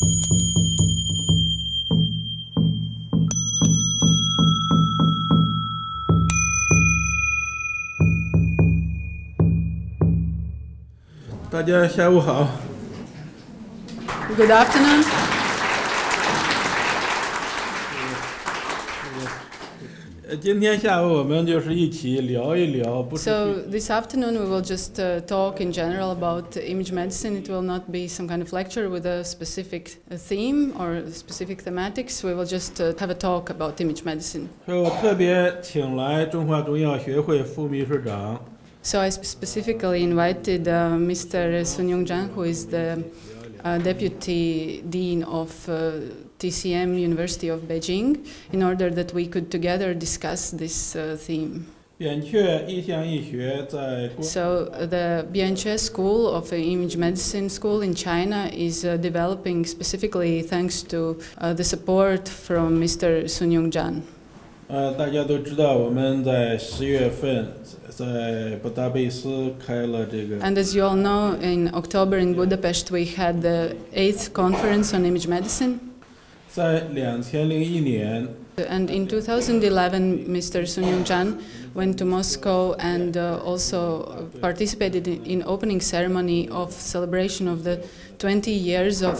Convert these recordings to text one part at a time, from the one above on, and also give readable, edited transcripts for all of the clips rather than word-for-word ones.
大家下午好。 Good afternoon. 今天下午我们就是一起聊一聊，不是。 So this afternoon we will just talk in general about image medicine. It will not be some kind of lecture with a specific theme or specific thematics. We will just have a talk about image medicine. 所以我特别请来中华中医药学会副秘书长。 So I specifically invited Mr. Sun Yong Zhang, who is the Deputy Dean of TCM University of Beijing, in order that we could together discuss this theme. 扁鹊意象医学在。 So the Bian Que School of Image Medicine School in China is developing specifically thanks to the support from Mr. Sun Yong Zhang. 大家都知道，我们在10月份在布达佩斯开了这个。 And as you all know, in October in Budapest we had the 8th conference on image medicine. 在2001年。 And in 2011, Mr. Sun Yong Zhang went to Moscow and also participated in opening ceremony of celebration of the 20 years of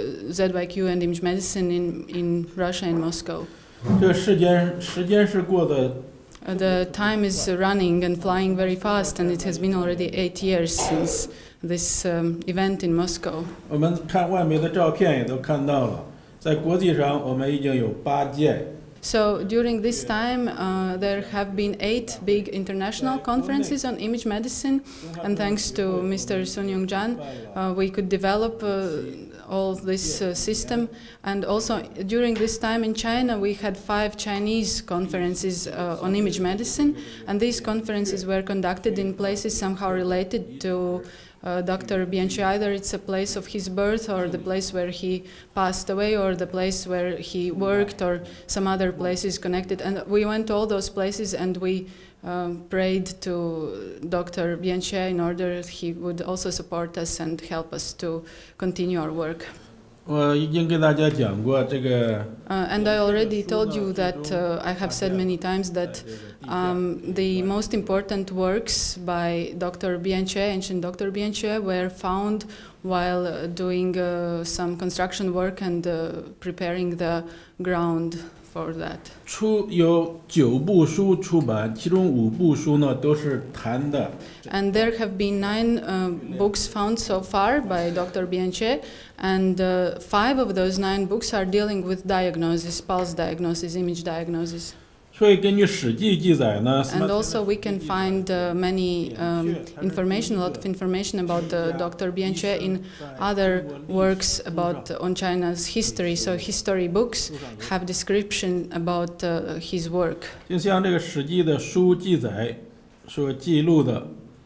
ZYQ and image medicine in Russia and Moscow. 这个时间是过得。 The time is running and flying very fast, and it has been already 8 years since this event in Moscow. 我们看外媒的照片也都看到了，在国际上我们已经有8届。 So during this time, there have been 8 big international conferences on image medicine, and thanks to Mr. Sun Yong Zhang, we could develop all this system. And also during this time in China, we had 5 Chinese conferences on image medicine, and these conferences were conducted in places somehow related to Dr. Bian Que. Either it's a place of his birth, or the place where he passed away, or the place where he worked, or some other places connected. And we went to all those places and we prayed to Dr. Bian Que in order that he would also support us and help us to continue our work. 我已经跟大家讲过这个。 And I already told you that I have said many times that the most important works by Dr. Bian Que, ancient Dr. Bian Que, were found while doing some construction work and preparing the ground for that. 有9部书出版，其中5部书呢都是谈的。 And there have been 9 books found so far by Dr. Bian Que, and 5 of those 9 books are dealing with diagnosis, pulse diagnosis, image diagnosis. 所以根据《史记》记载呢。 And also we can find many information, a lot of information about Dr. Bian Que in other works about on China's history. So history books have description about his work. 就像这个《史记》的书记载所记录的。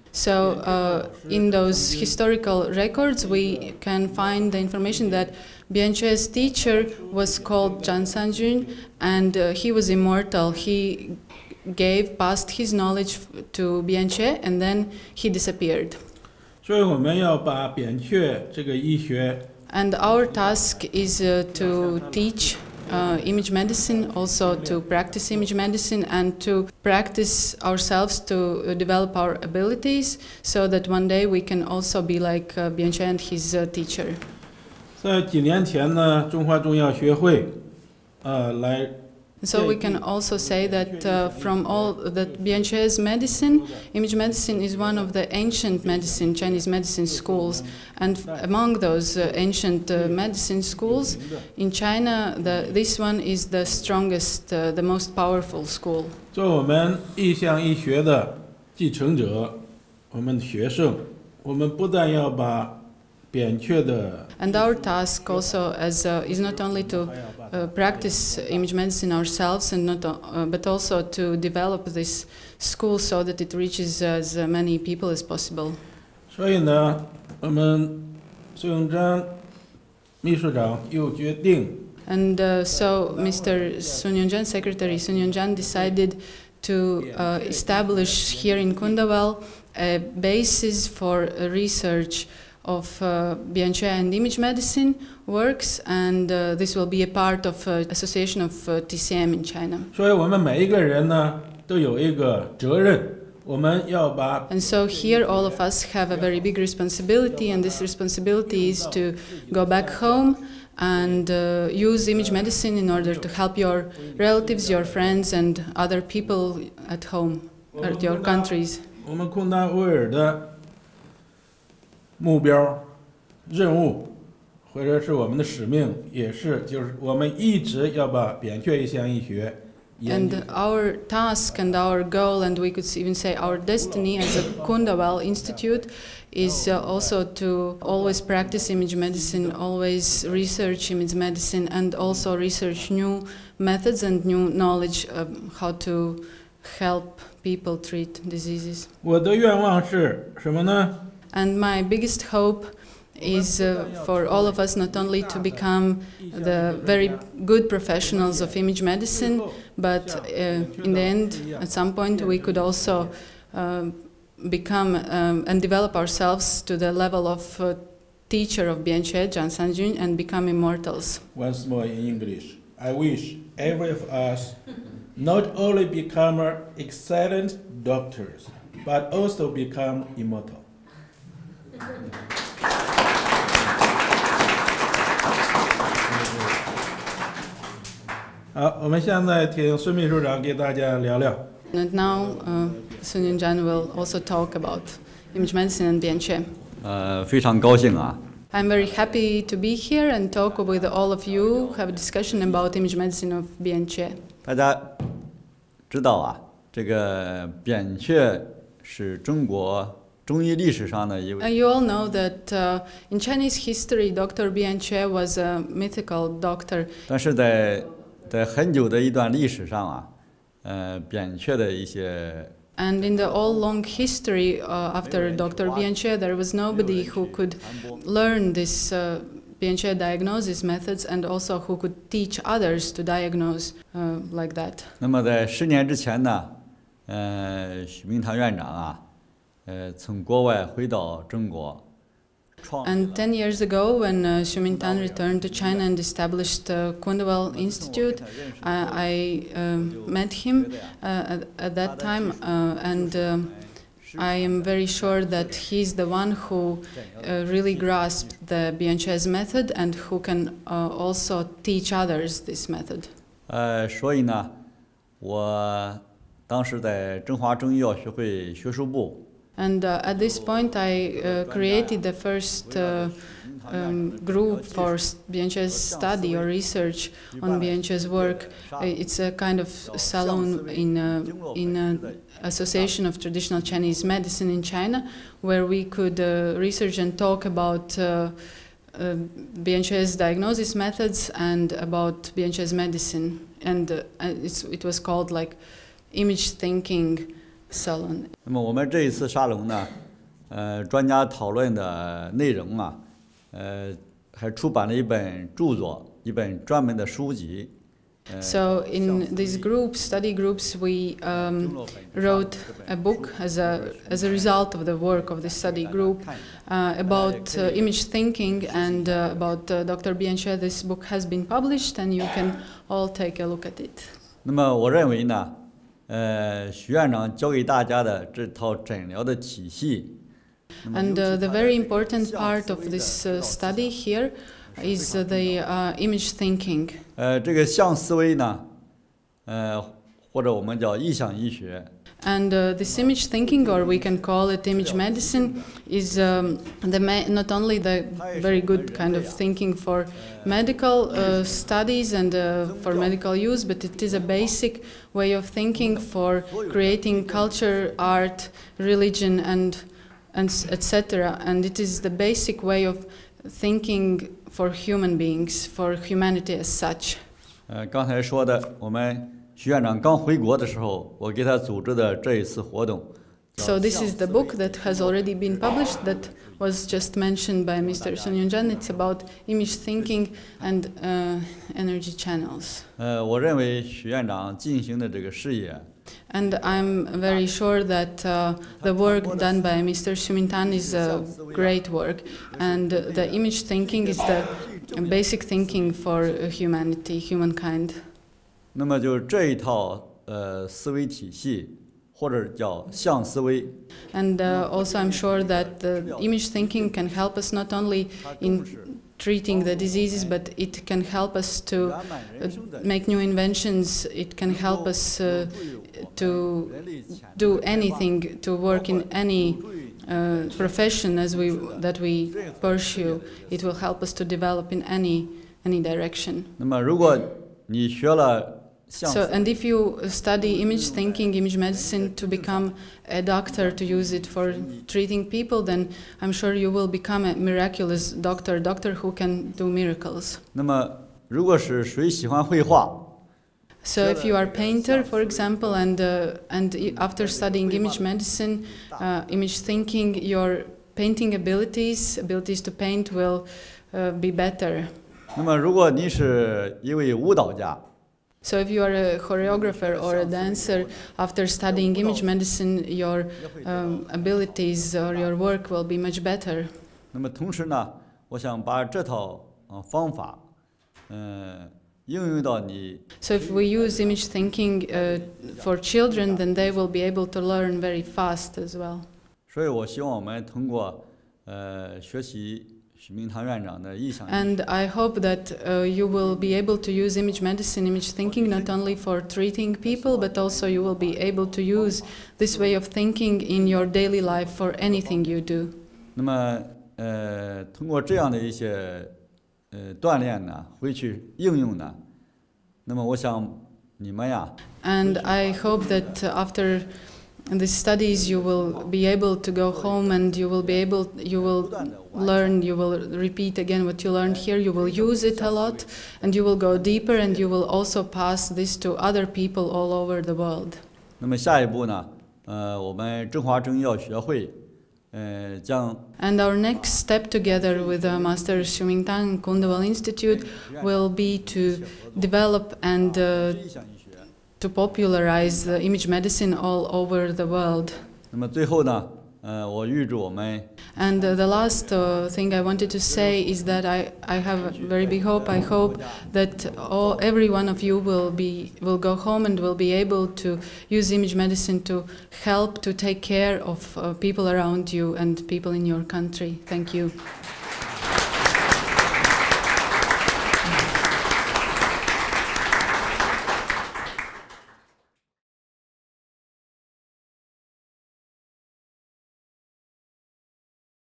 So in those historical records, we can find the information that Bian Que's teacher was called Zhang Sanjun, and he was immortal. He passed his knowledge to Bian Que, and then he disappeared. 所以我们要把扁鹊这个医学。 And our task is to teach image medicine, also to practice image medicine, and to practice ourselves to develop our abilities, so that one day we can also be like Bian Que and his teacher. 在几年前呢，中华中医药学会来。 So we can also say that from all that Bian Que's medicine, image medicine is one of the ancient medicine, Chinese medicine schools. And among those ancient medicine schools in China, this one is the strongest, the most powerful school. 作为我们意象医学的继承者，我们的学生，我们不但要把扁鹊的。 And our task also is not only to practice image medicine ourselves, and but also to develop this school so that it reaches as many people as possible. 所以呢，我们孙永章秘书长又决定。 And so Mr. Sun Yong Zhang, Secretary Sun Yong Zhang, decided to establish here in Kundawell a basis for research of Bian Que and image medicine works, and this will be a part of Association of TCM in China. 所以我们每一个人呢都有一个责任，我们要把 And so here all of us have a very big responsibility, and this responsibility is to go back home and use image medicine in order to help your relatives, your friends, and other people at home, at your countries. 我们昆达威尔的目标、任务，或者是我们的使命，也是就是我们一直要把扁鹊一项医学。 And our task and our goal, and we could even say our destiny as a Kundawell Institute, is also to always practice image medicine, always research image medicine, and also research new methods and new knowledge of how to help people treat diseases. 我的愿望是什么呢？ And my biggest hope is for all of us not only to become the very good professionals of image medicine, but in the end, at some point, we could also become and develop ourselves to the level of teacher of Bian Que, Zhang Sanjun, and become immortals. Once more in English, I wish every of us not only become excellent doctors, but also become immortal. 好，我们现在请孙秘书长给大家聊聊。 And now, Sun Yong Zhang will also talk about image medicine and Bian Que. 非常高兴啊。 I'm very happy to be here and talk with all of you, have a discussion about image medicine of Bian Que. 大家知道啊，这个扁鹊是中国中医历史上的一位。 You all know that in Chinese history, Dr. Bian Que was a mythical doctor. 但是在很久的一段历史上啊，扁鹊的一些。 And in the all long history after Dr. Bian Que, there was nobody who could learn this Bian Que diagnosis methods and also who could teach others to diagnose like that. 那么在10年之前呢，许明堂院长啊，从国外回到中国。 And 10 years ago, when Xu Mingtang returned to China and established Kundawell Institute, I met him at that time, and I am very sure that he's the one who really grasped the Bian Que's method and who can also teach others this method. 所以呢，我当时在中华中医药学会学术部。 And at this point, I created the first group for Bian Que's study or research on Bian Que's work. It's a kind of salon in an association of traditional Chinese medicine in China, where we could research and talk about Bian Que's diagnosis methods and about Bian Que's medicine. And it was called like image thinking salon. 那么我们这一次沙龙呢，专家讨论的内容啊，还出版了一本著作，一本专门的书籍。 So in these groups, study groups, we wrote a book as a result of the work of the study group about image thinking and about Dr. Bian Que. This book has been published, and you can all take a look at it. 那么我认为呢。 许院长教给大家的这套诊疗的体系。 And the very important part of this study here is the image thinking. 这个象思维呢，或者我们叫意象医学。 And this image thinking, or we can call it image medicine, is not only the very good kind of thinking for medical studies and for medical use, but it is a basic way of thinking for creating culture, art, religion, and etc. And it is the basic way of thinking for human beings, for humanity as such. 刚才说的我们。 徐院长刚回国的时候，我给他组织的这一次活动。 So this is the book that has already been published that was just mentioned by Mr. Sun Yong Zhang. It's about image thinking and energy channels. 我认为许院长进行的这个事业， And I'm very sure that the work done by Mr. Xu Mingtang is a great work, and the image thinking is the basic thinking for humanity, humankind. 那么就这一套思维体系，或者叫象思维。 And also I'm sure that the image thinking can help us not only in treating the diseases, but it can help us to make new inventions. It can help us to do anything, to work in any profession that we pursue. It will help us to develop in any direction. 那么如果你学了 So, and if you study image thinking, image medicine to become a doctor, to use it for treating people, then I'm sure you will become a miraculous doctor who can do miracles. 那么如果是谁喜欢绘画 So if you are a painter, for example, and after studying image medicine, image thinking, your painting abilities to paint will be better. 那么如果你是一位舞蹈家 So if you are a choreographer or a dancer, after studying image medicine, your abilities or your work will be much better. 那么同时呢，我想把这套方法，应用到你。 So if we use image thinking for children, then they will be able to learn very fast as well. 所以我希望我们通过学习许明堂院长的意向。 And I hope that you will be able to use image medicine, image thinking, not only for treating people, but also you will be able to use this way of thinking in your daily life for anything you do. 那么通过这样的一些锻炼呢，回去应用呢，那么我想你们呀。 And I hope that after the studies you will be able to go home and you will learn, you will repeat again what you learned here, you will use it a lot, and you will go deeper, and you will also pass this to other people all over the world. 那么下一步呢，我们中华中医药学会将。 And our next step together with Master Xu Mingtang and Kundawell Institute will be to develop and to popularize the image medicine all over the world. 那么最后呢，我预祝我们。 And the last thing I wanted to say is that I have a very big hope. I hope that every one of you will go home and will be able to use image medicine to help to take care of people around you and people in your country. Thank you.